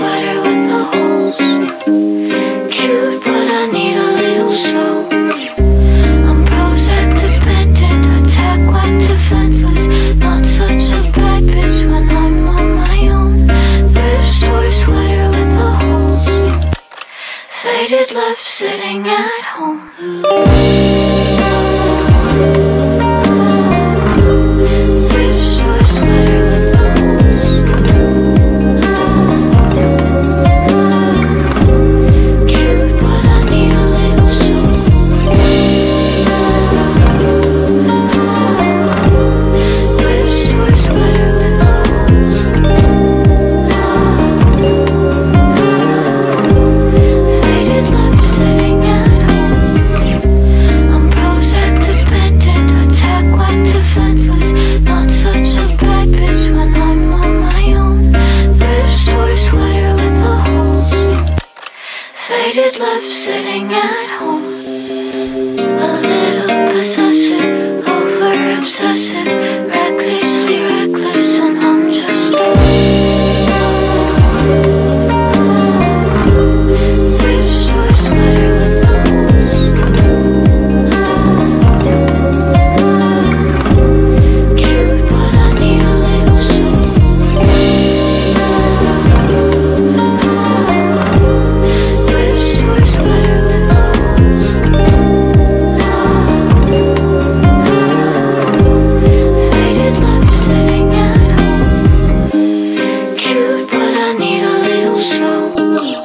sweater with the holes. Cute, but I need a little soul. I'm Prozac dependent, attack when defenseless. Not such a bad bitch when I'm on my own. Thrift store sweater with the holes. Faded left sitting at home. Left sitting at home. A little possessive, over obsessive, recklessly reckless, and I'm just thrift store sweater with the holes. Cute, but I need a little soul. Cute, but I need a little soul.